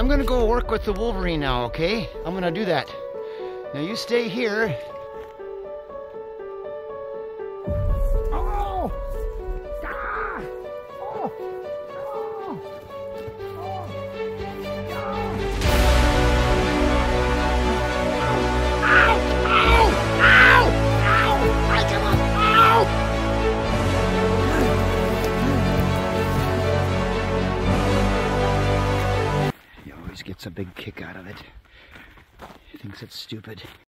I'm gonna go work with the Wolverine now, okay? I'm gonna do that. Now you stay here. Oh! Ah! Oh! Oh! Oh! Ow! Ow! Ow! Ow! I come up! Ow! He always gets a big kick out of it. He thinks it's stupid.